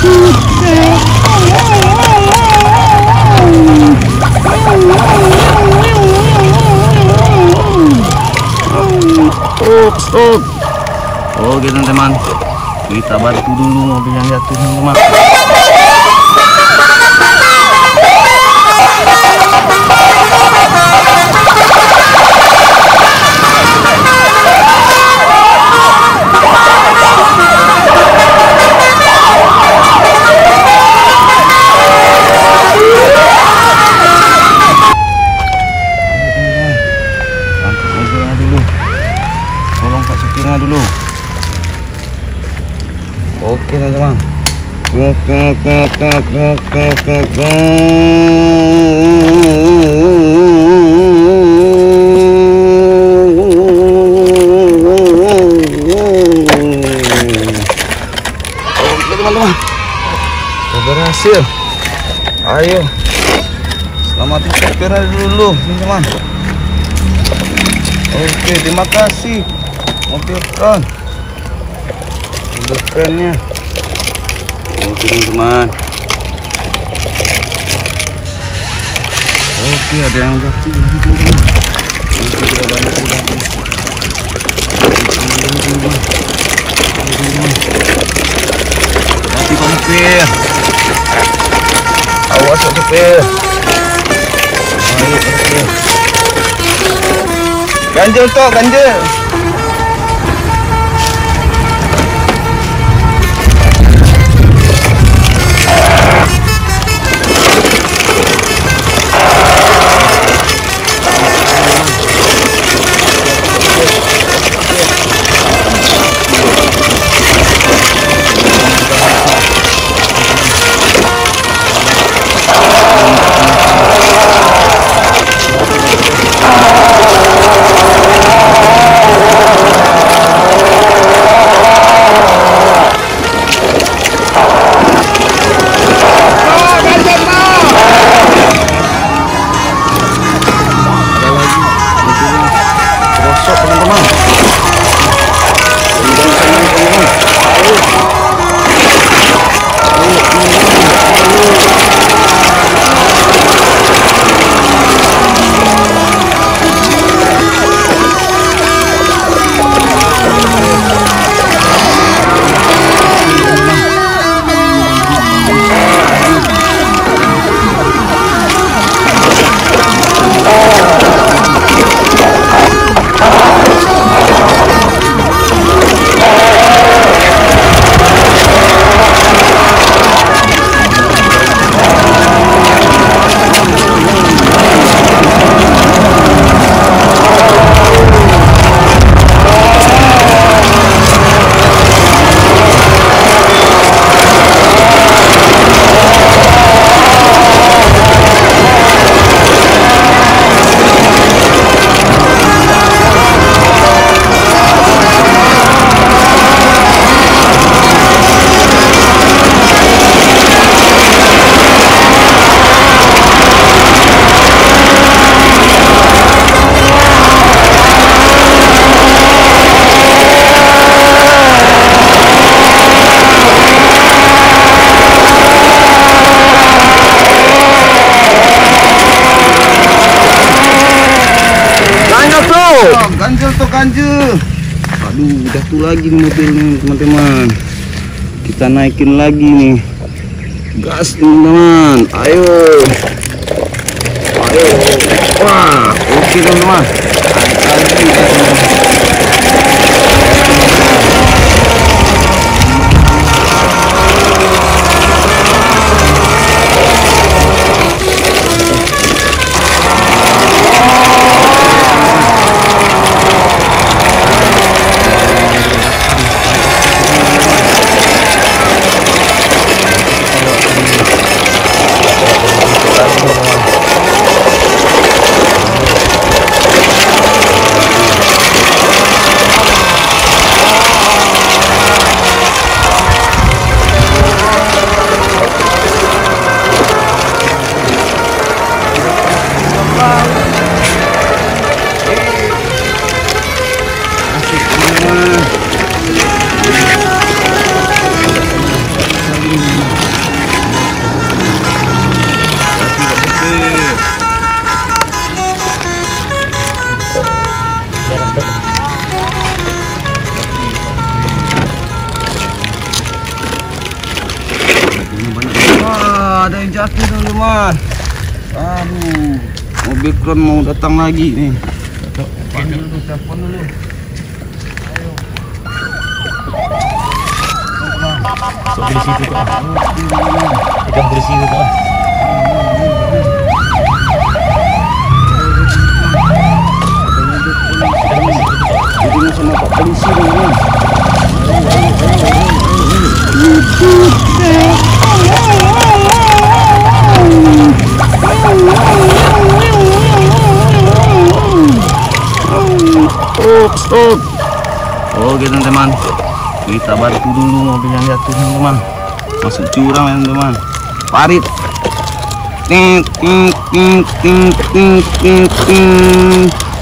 Stop. Oke teman-teman, kita bantu dulu mobil yang jatuh teman-teman. Dulu. Oke teman-teman. Oke teman-teman, berhasil. Ayo selamatin sopirnya dulu teman-teman. Oke, terima kasih mobil keren, mobil kerennya. Oke teman-teman. Oke, ada yang jatuh lagi teman-teman. Oke, ada banyak lagi. Masih Pak Supir. Awas Pak Supir. Ayo Pak Supir. Ganjel toh, ganjel. Ganjel tuh ganjel. Aduh, jatuh lagi nih mobilnya teman-teman. Kita naikin lagi nih. Gas teman-teman. Ayo. Ayo. Wah, oke teman-teman. Wah, ada yang jatuh teman-teman. Aduh, mobil kron mau datang lagi nih. Telepon dulu. Ayo. Sok di situ kok. Ikan di situ kok. Jadi sama Pak Polisi teman-teman. Stop. Oke teman-teman, kita bantu dulu mobil yang jatuh teman-teman. Masuk jurang ya teman-teman. Parit. Ting ting ting ting ting ting ting.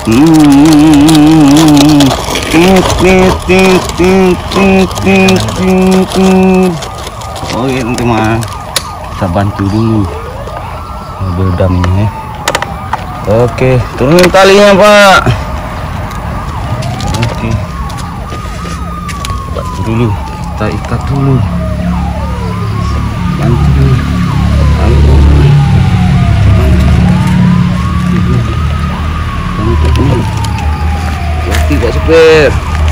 Oke teman-teman, kita bantu dulu mobil damnya ya. Oke, turunin talinya Pak. Oke, bantu dulu, kita ikat dulu, bantu dulu. Bantu dulu. Hati Pak Supir.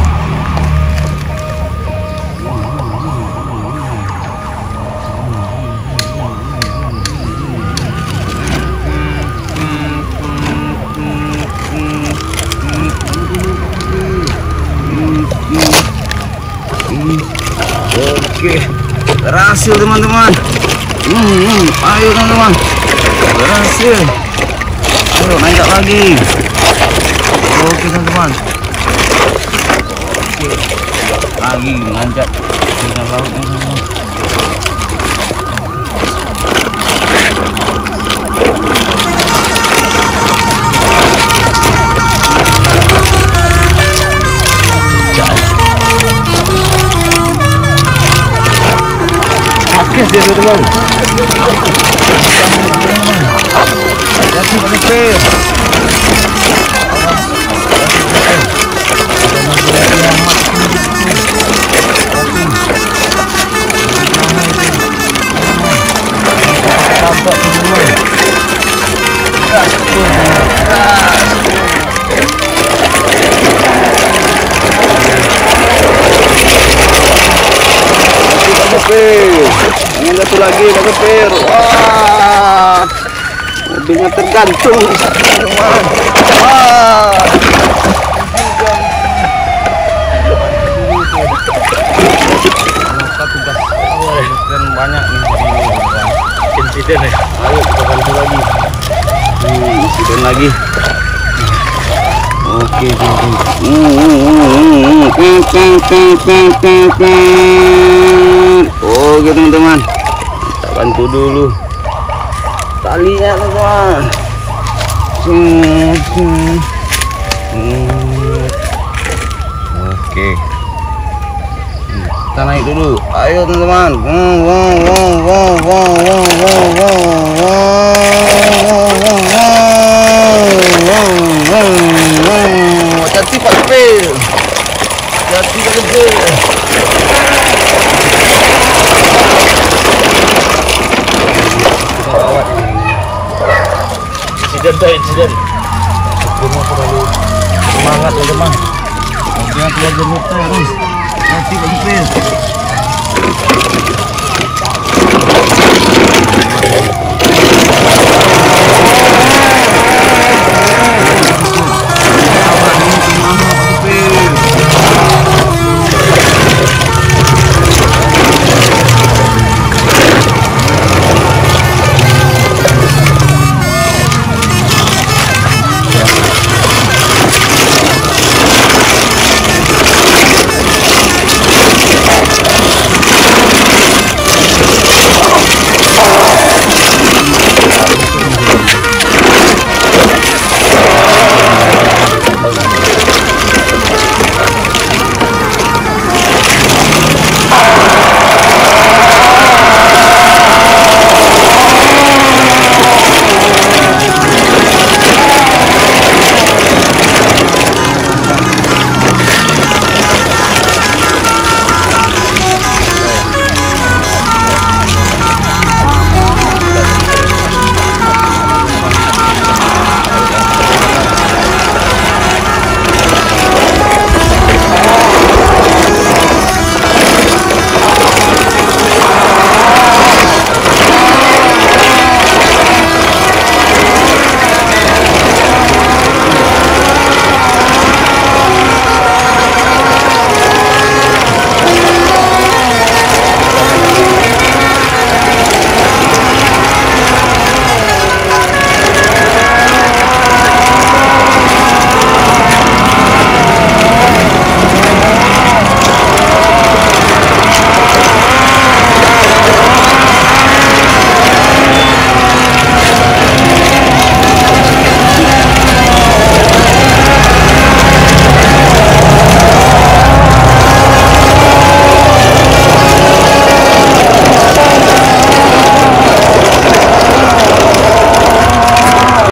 Oke, berhasil teman-teman. Ayo teman-teman, berhasil. Ayo nanjak lagi. Oke teman-teman. Oke, lagi nanjak dengan lautnya teman-teman. Oke teman-teman. Hati-hati Pak Supir. Ini satu lagi Pak Supir. Wah, mobilnya tergantung. Wah, tugas banyak nih hari ini. Insiden ya. Ayo kita bantu lagi. Insiden lagi. Oke, oke teman-teman, kita bantu dulu talinya teman. Oke, kita naik dulu. Ayo teman-teman. Hati Pak Supir. Hati Pak Supir. Insiden. Supirnya terlalu semangat teman-teman. Mobilnya keluar jemur terus. Hati Pak Supir.